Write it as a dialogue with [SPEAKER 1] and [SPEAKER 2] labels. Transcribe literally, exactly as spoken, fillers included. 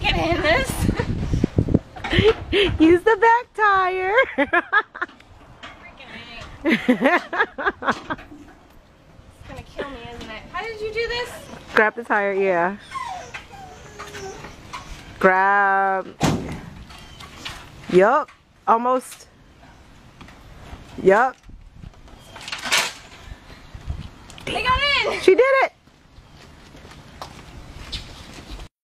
[SPEAKER 1] get in this.
[SPEAKER 2] Use the back tire.
[SPEAKER 1] It's gonna kill me, isn't it? How did you do this?
[SPEAKER 2] Grab the tire, yeah. Grab. Yup. Almost. Yup.
[SPEAKER 1] They got in!
[SPEAKER 2] She did it!